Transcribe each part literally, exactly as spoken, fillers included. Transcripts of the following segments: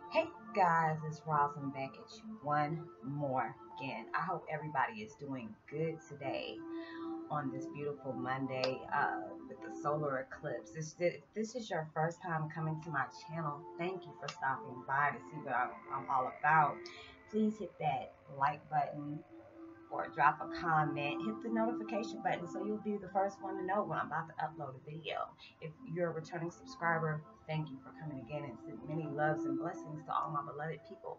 Hey guys, it's Roslyn back at you one more again. I hope everybody is doing good today on this beautiful Monday uh, with the solar eclipse. This, if this is your first time coming to my channel, thank you for stopping by to see what I'm, I'm all about. Please hit that like button or drop a comment, hit the notification button so you'll be the first one to know when I'm about to upload a video. If you're a returning subscriber, thank you for coming again and send many loves and blessings to all my beloved people.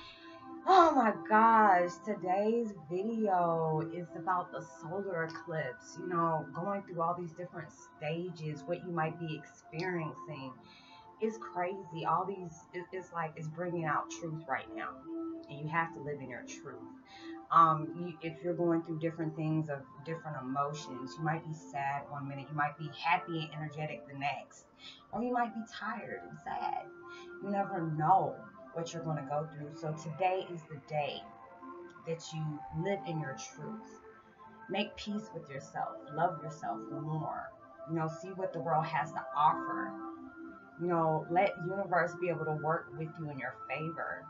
Oh my gosh, today's video is about the solar eclipse, you know, going through all these different stages, what you might be experiencing. It's crazy. All these, it's like it's bringing out truth right now, and you have to live in your truth. Um, you, if you're going through different things of different emotions, you might be sad one minute, you might be happy and energetic the next, or you might be tired and sad. You never know what you're going to go through. So today is the day that you live in your truth. Make peace with yourself. Love yourself more. You know, see what the world has to offer. You know, let universe be able to work with you in your favor.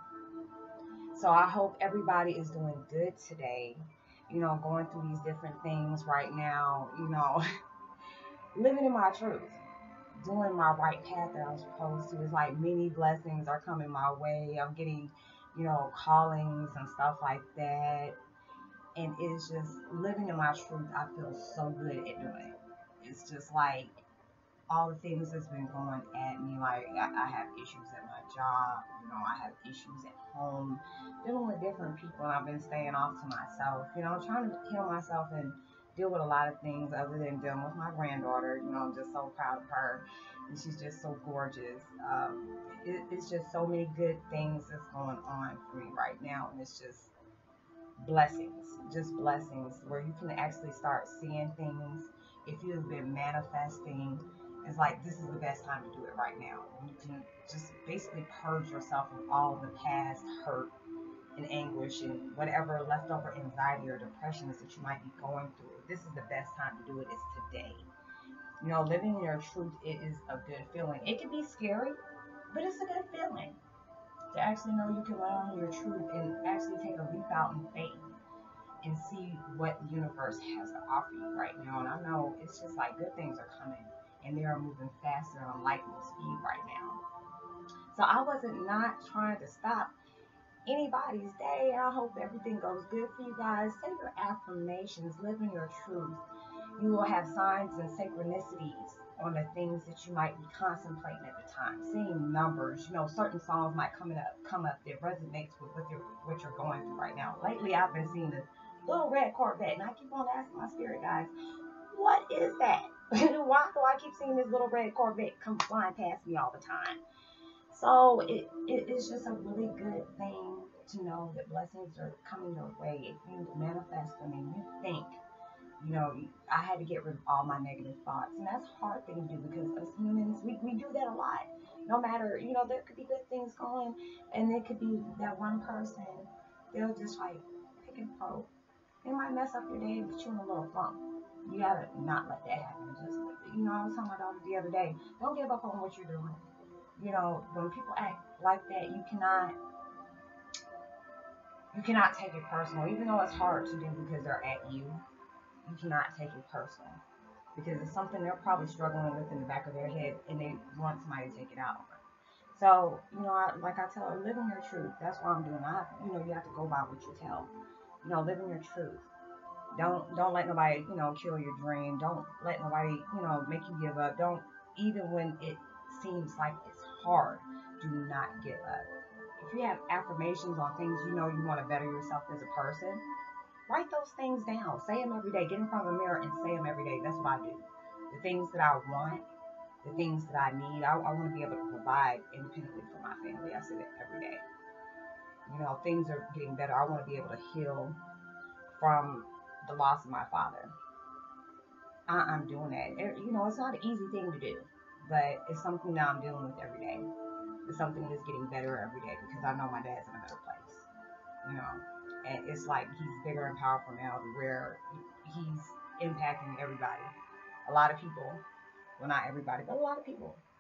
So I hope everybody is doing good today. You know, going through these different things right now, you know, living in my truth, doing my right path that I'm supposed to. It's like many blessings are coming my way. I'm getting, you know, callings and stuff like that. And it's just living in my truth. I feel so good at doing it. It's just like all the things that's been going at me. Like I, I have issues at my job, you know, I have issues at home, dealing with different people, and I've been staying off to myself, you know, trying to heal myself and deal with a lot of things other than dealing with my granddaughter. You know, I'm just so proud of her, and she's just so gorgeous. Um, it, it's just so many good things that's going on for me right now, and it's just blessings, just blessings where you can actually start seeing things. If you've been manifesting, it's like this is the best time to do it right now. You can just basically purge yourself of all the past hurt and anguish and whatever leftover anxiety or depressions that you might be going through. This is the best time to do it, is today. You know, living in your truth, it is a good feeling. It can be scary, but it's a good feeling to actually know you can learn your truth and actually take a leap out in faith and see what the universe has to offer you right now. And I know it's just like good things are coming, and they are moving faster on lightning speed right now. So I wasn't not trying to stop anybody's day. I hope everything goes good for you guys. Say your affirmations, live in your truth. You will have signs and synchronicities on the things that you might be contemplating at the time. Seeing numbers, you know, certain songs might come up come up that resonates with what you're what you're going through right now. Lately I've been seeing this little red Corvette, and I keep on asking my spirit guys, what is that? Why do I keep seeing this little red Corvette come flying past me all the time? So it, it is just a really good thing to know that blessings are coming your way. If you manifest them and you think, you know, I had to get rid of all my negative thoughts. And that's a hard thing to do because as humans, we, we do that a lot. No matter, you know, there could be good things going, and there could be that one person, they'll just like pick and poke. It might mess up your day and put you in a little funk. You gotta not let that happen. Just, you know, I was telling my daughter the other day, don't give up on what you're doing. You know, when people act like that, you cannot, you cannot take it personal, even though it's hard to do because they're at you. You cannot take it personal because it's something they're probably struggling with in the back of their head, and they want somebody to take it out on them. So, you know, I, like I tell her, live in your truth. That's what I'm doing. I, you know, you have to go by what you tell. You know, live in your truth. Don't don't let nobody, you know, kill your dream. Don't let nobody, you know, make you give up. Don't, even when it seems like it's hard, do not give up. If you have affirmations on things you know you want to better yourself as a person, write those things down. Say them every day. Get in front of a mirror and say them every day. That's what I do. The things that I want, the things that I need, I, I want to be able to provide independently for my family. I say that every day. You know, things are getting better. I want to be able to heal from the loss of my father. I, I'm doing that. It, you know, it's not an easy thing to do, but it's something that I'm dealing with every day. It's something that's getting better every day because I know my dad's in a better place. You know, and it's like he's bigger and powerful now to where he's impacting everybody. A lot of people, well, not everybody, but a lot of people.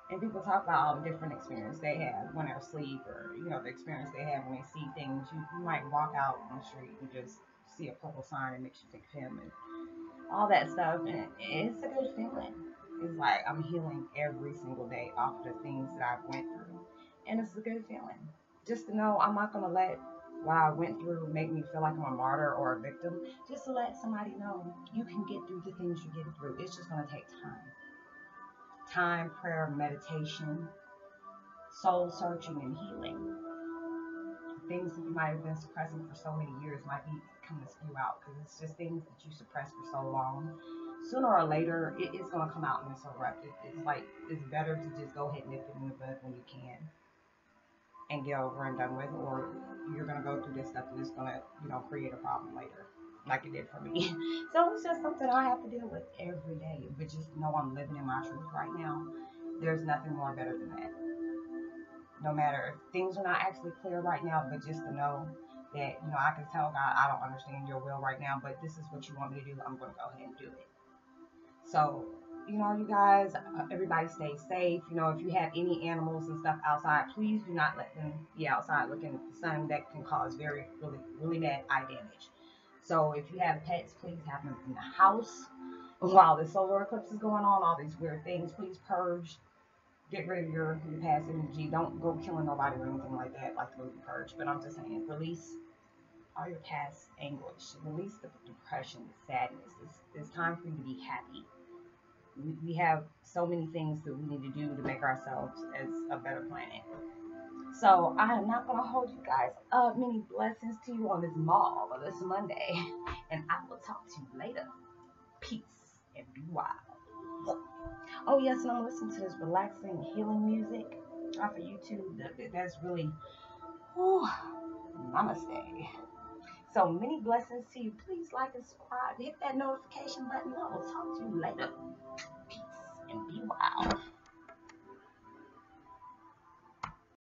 And people talk about all the different experience they have when they're asleep, or you know the experience they have when they see things. You, you might walk out on the street and just see a purple sign and makes you think of him and all that stuff, and it's a good feeling. It's like I'm healing every single day off of the things that I've went through, and it's a good feeling. Just to know I'm not gonna let what I went through make me feel like I'm a martyr or a victim. Just to let somebody know you can get through the things you're getting through. It's just gonna take time. Time, prayer, meditation, soul searching, and healing. Things that you might have been suppressing for so many years might be coming to spew out, because it's just things that you suppressed for so long. Sooner or later, it, it's going to come out and it's erupted. It's like, it's better to just go ahead and nip it in the bud when you can and get over and done with, or you're going to go through this stuff and it's going to, you know, create a problem later, like it did for me. So it's just something I have to deal with every day, but just know I'm living in my truth right now. There's nothing more better than that. No matter if things are not actually clear right now, but just to know that, you know, I can tell God, I don't understand your will right now, but this is what you want me to do. I'm going to go ahead and do it. So, you know, you guys, everybody stay safe. You know, if you have any animals and stuff outside, please do not let them be outside looking at the sun. That can cause very, really, really bad eye damage. So if you have pets, please have them in the house while the solar eclipse is going on. All these weird things, please purge. Get rid of your, your past energy. Don't go killing nobody or anything like that, like the movie Purge. But I'm just saying, release all your past anguish. Release the depression, the sadness. It's, it's time for you to be happy. We, we have so many things that we need to do to make ourselves as a better planet. So I am not going to hold you guys up. Many blessings to you on this mall or this Monday. And I will talk to you later. Peace and be wild. Oh yes, and I'm listening to this relaxing healing music off of YouTube. That's really, whew, namaste. So many blessings to you. Please like and subscribe. Hit that notification button. I will talk to you later. Peace and be wild.